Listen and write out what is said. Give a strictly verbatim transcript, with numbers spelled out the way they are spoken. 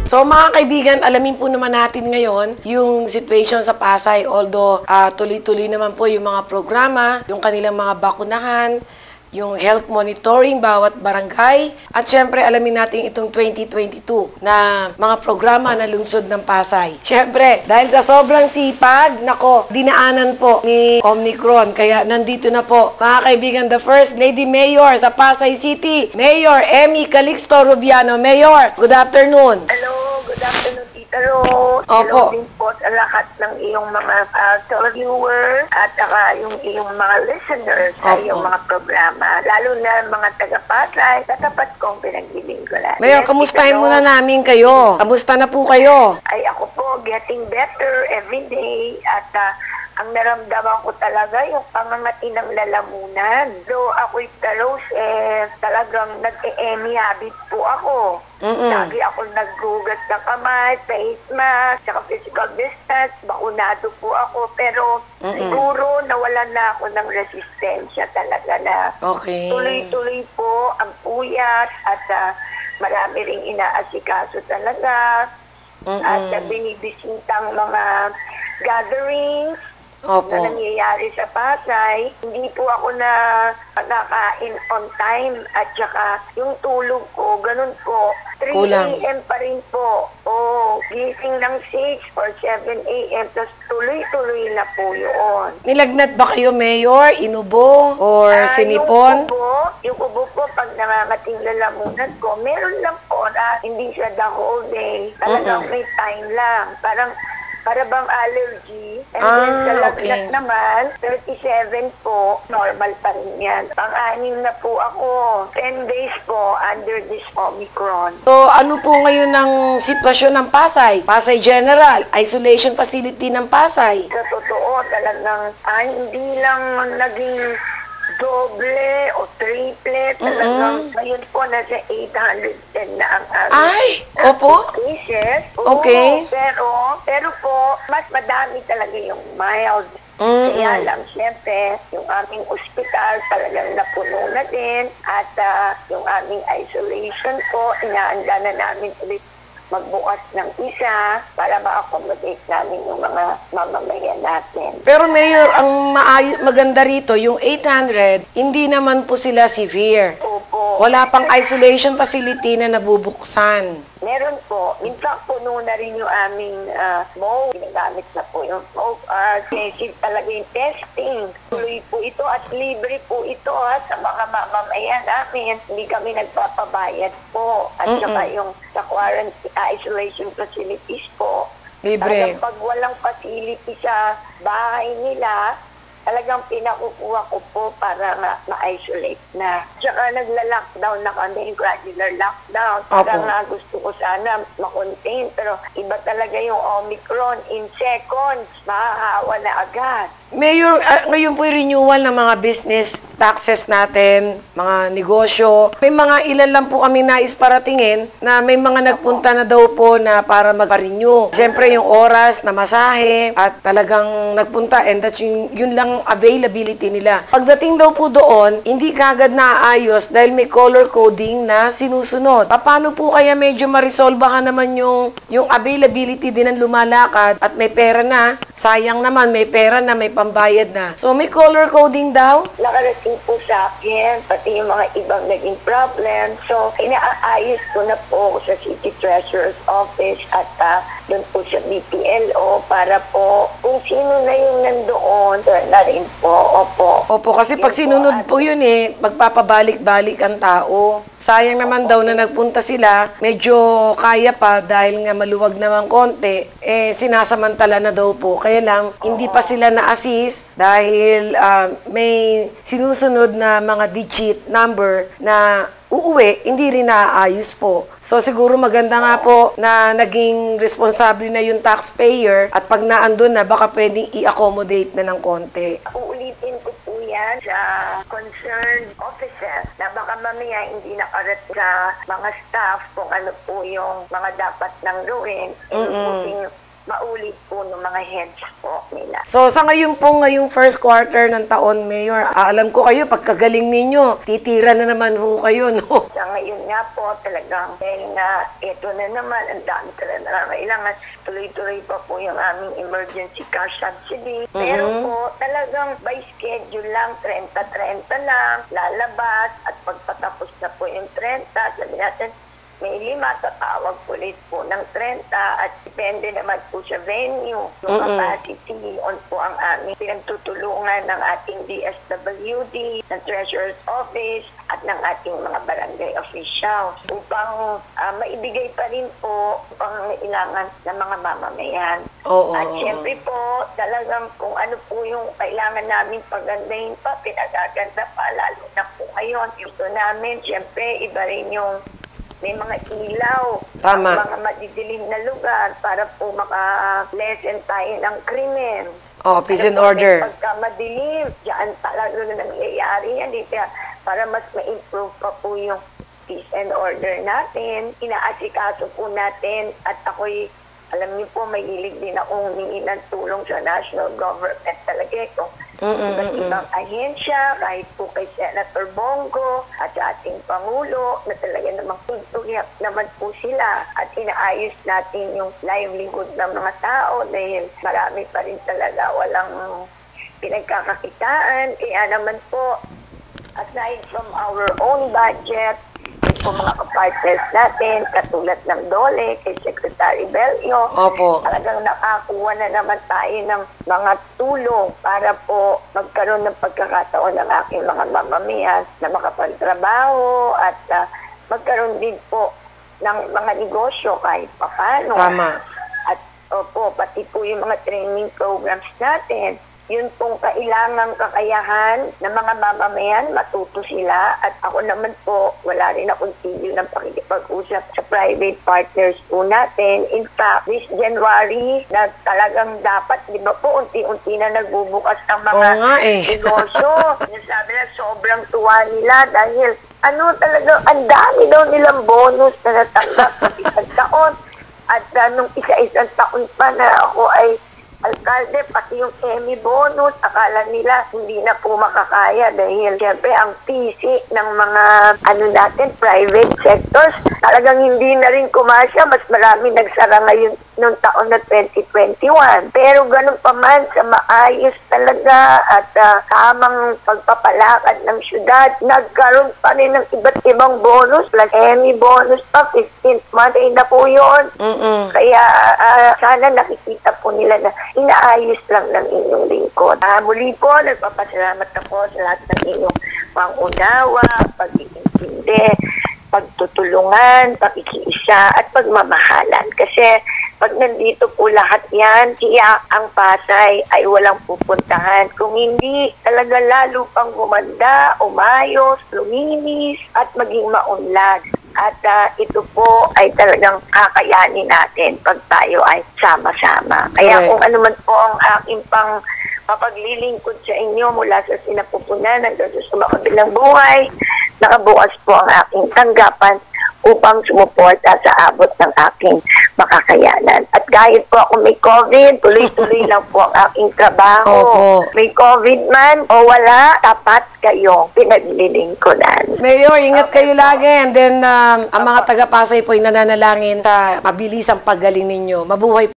So mga kaibigan, alamin po naman natin ngayon yung situation sa Pasay. Although uh, tuloy-tuloy naman po yung mga programa, yung kanilang mga bakunahan, yung health monitoring bawat barangay. At syempre, alamin natin itong twenty twenty-two na mga programa na lungsod ng Pasay. Syempre, dahil sa sobrang sipag, nako, dinaanan po ni Omicron. Kaya nandito na po, mga kaibigan, the First Lady Mayor sa Pasay City, Mayor Emi Calixto-Rubiano. Mayor, good afternoon. Hello, good afternoon, Tita Rose. Opo. Hello din po sa lahat ng iyong mga uh, viewers at saka yung iyong mga listeners sa Opo. iyong mga programa. Lalo na mga taga-Pasay, katapat kong pinaglilingkuran. Mayor, Yes, kamustahin Tita muna Rose. namin kayo. Kamusta na po kayo? Ay, ako po, getting better every day at uh, ang naramdaman ko talaga yung pangangati ng lalamunan. So, ako'y talos, eh, talagang nag-e-emi habit po ako. Mm-mm. Lagi ako naggugas ng kamay, face mask, saka physical distance, bakunado po ako. Pero Mm-mm. siguro nawalan na ako ng resistensya talaga na Okay. tuloy-tuloy po ang puyat at uh, marami ring inaasikaso talaga. Mm-mm. At uh, binibisitang mga gatherings Opo. na nangyayari sa Pasay. Hindi po ako na nakakain on time at saka yung tulog ko, ganun po. three Kulang. A M pa rin po. O, gising ng six or seven A M tapos tuloy-tuloy na po yun. Nilagnat ba kayo, Mayor? Inubo? Or Ah, sinipon? Yung ubo, yung ubo po, pag nangangating lalamunan ko, meron lang oras. Hindi siya the whole day. Talagang Mm-mm. may time lang. Parang para bang allergy. And Ah, then sa lagnat okay. naman, thirty-seven po, normal pa rin yan. Pang-anim na po ako. ten days po under this Omicron. So, ano po ngayon ang sitwasyon ng Pasay? Pasay General, Isolation Facility ng Pasay. Sa totoo, talagang ah, hindi lang naging doble o triple. Talagang ngayon po nasa eight hundred ten na ang aming Ay, opo. cases. Oo, Okay. Pero, pero po, mas madami talaga yung mild. Mm-mm. Kaya lang, siyempre, yung aming ospital talagang napuno na din. At ah, yung aming isolation po, inaanda na namin ulit magbukas ng isa para ma-accommodate namin yung mga mamamayan natin. Pero Mayor, ang maayo, maganda rito, yung eight hundred, hindi naman po sila severe. Opo. Wala pang isolation facility na nabubuksan. Meron po. In fact, puno na rin yung aming uh, smoke. Ginagamit na po yung smoke. Uh, Kasi talaga yung testing. Tuloy po ito at libre po ito ha, sa mga mamamayan namin. Hindi kami nagpapabayad po. At Mm-mm. saka yung sa quarantine uh, isolation facilities po. Libre. Talagang pag walang facility sa bahay nila, talagang pinakukuha ko po para ma- ma-isolate na. Tsaka nagla-lockdown na kami, regular lockdown. Para Opo. nga gusto ko sana ma-contain. Pero iba talaga yung Omicron. In seconds, mahahawa na agad. Mayor, uh, ngayon po yung renewal ng mga business taxes natin, mga negosyo. May mga ilan lang po kami nais paratingin na may mga nagpunta na daw po na para magpa-renew. Siyempre yung oras na masahe at talagang nagpunta and that's yung, yun lang availability nila. Pagdating daw po doon, hindi kagad naayos dahil may color coding na sinusunod. Paano po kaya medyo ma-resolve naman yung, yung availability din ng lumalakad at may pera na? Sayang naman, may pera na, may pambayad na. So may color coding daw? Nakarating po sa akin, pati yung mga ibang naging problem. So, inaayos ko na po sa City Treasurer's Office at uh, doon po sa B P L O para po kung sino na yung nandoon, na rin po. Opo. Opo, kasi pag Yun po, sinunod at- po yun eh, magpapabalik-balik ang tao. Sayang naman daw na nagpunta sila, medyo kaya pa dahil nga maluwag naman konti, eh sinasamantala na daw po. Kaya lang, hindi pa sila na-assist dahil ah, may sinusunod na mga digit number na uuwi, hindi rin naayos po. So siguro maganda nga po na naging responsable na yung taxpayer at pag naandun na, baka pwedeng i-accommodate na ng konti. Uulitin ko po yan sa concerned officer na baka mamaya hindi nakarating sa mga staff kung ano po yung mga dapat nang gawin. Including maulit po ng mga heads po nila. So sa ngayon po, ngayong first quarter ng taon, Mayor, ah, alam ko kayo, pagkagaling ninyo, titira na naman ho kayo, no? Sa ngayon nga po talagang dahil nga ito na naman, ang dami talaga nangangailangan. Tuloy-tuloy pa po yung aming emergency cash subsidy. Pero Mhm. po talagang by schedule lang, thirty-thirty lang, lalabas at pagpatapos na po yung thirty, sabi natin, may lima, tatawag ulit po ng thirty at depende naman po sa venue, yung Mm-mm. capacity, on po ang aming pinagtutulungan ng ating D S W D, ng Treasurer's Office, at ng ating mga barangay officials upang uh, maibigay pa rin po ang kailangan ng mga mamamayan. Oo. At syempre po, talagang kung ano po yung kailangan namin pagandahin pa, pinagaganda pa, lalo na po ngayon. Ito namin, syempre, iba rin yung may mga ilaw, Tama. ang mga madidilim na lugar para po maka-lessen tayo ng krimen. Oh, peace and Ano po, order. Pagka madilim, diyan talaga na nangyayari yan. Kaya para mas ma-improve pa po yung peace and order natin, inaasikaso po natin at ako'y, alam niyo po, may hilig din akong humingi ng tulong sa national government talaga kung iba't ibang ahensya, kahit po kay Senator Bongo at sa ating Pangulo, na talaga namang tutulyak naman po sila at inaayos natin yung livelihood ng mga tao dahil marami pa rin talaga walang pinagkakakitaan. Kaya naman po, aside from our own budget, po mga kapartners natin, katulad ng Dole, kay Secretary Belio, Opo. talagang nakakuha na naman tayo ng mga tulong para po magkaroon ng pagkakataon ng aking mga mamamayan na makapagtrabaho at uh, magkaroon din po ng mga negosyo kahit papano. Tama. At opo, pati po yung mga training programs natin, yun pong kailangang kakayahan ng mga mamamayan, matuto sila. At ako naman po, wala rin akong tigil ng pakikipag-usap sa private partners po natin. In fact, this January, na talagang dapat, di ba po, unti-unti na nagbubukas ng mga Oo nga eh. negosyo. Nasabi na sobrang tuwa nila dahil ano talaga, ang dami daw nilang bonus na natanggap sa isang taon. At uh, nung isa-isang taon pa na ako ay alkalde, pati yung Emmy bonus, akala nila hindi na po makakaya dahil siyempre ang pisi ng mga ano natin, private sectors, talagang hindi na rin kumasya, mas marami nagsara ngayon noong taon na twenty twenty-one. Pero ganun pa man, sa maayos talaga at uh, tamang pagpapalakad ng syudad, nagkaroon pa rin ng iba't ibang bonus, plus Emmy bonus pa, fifteenth month ay na po yun. Mm-mm. Kaya uh, sana nakikita po nila na inaayos lang ng inyong lingkod. Uh, muli po, nagpapasalamat ako sa lahat ng inyong pangunawa, pag-iintindi, pagtutulungan, pakikiisa, at pagmamahalan. Kasi pag nandito po lahat yan, siya ang Pasay ay walang pupuntahan. Kung hindi, talaga lalo pang gumanda, umayos, luminis, at maging maunlad. At uh, ito po ay talagang kakayanin natin pag tayo ay sama-sama. Kaya Okay. kung ano man po ang aking pang mapaglilingkod sa inyo mula sa sinapupunan hanggang sa sumakabilang buhay, nakabukas po ang aking tanggapan upang sumuporta sa abot ng aking makakayanan. At kahit po ako may COVID, tuloy-tuloy lang po ang aking trabaho. Opo. May COVID man o wala, tapat kayong pinaglilingkuran. Mayor, ingat Okay kayo po. lagi. And then, um, ang mga taga-Pasay po ay nananalangin sa mabilisang paggaling ninyo. Mabuhay